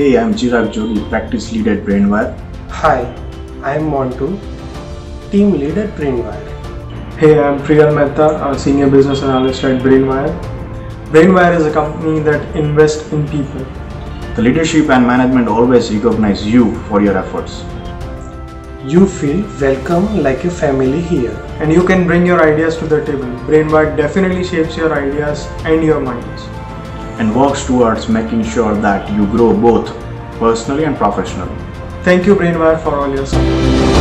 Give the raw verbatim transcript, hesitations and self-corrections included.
Hey, I'm Chirag Jogi, practice lead at Brainwire. Hi, I'm Montu, team lead at Brainwire. Hey, I'm Priyal Mehta, a senior business analyst at Brainwire. Brainwire is a company that invests in people. The leadership and management always recognize you for your efforts. You feel welcome like a family here. And you can bring your ideas to the table. Brainwire definitely shapes your ideas and your minds. And works towards making sure that you grow both personally and professionally. Thank you, Brainwire, for all your support.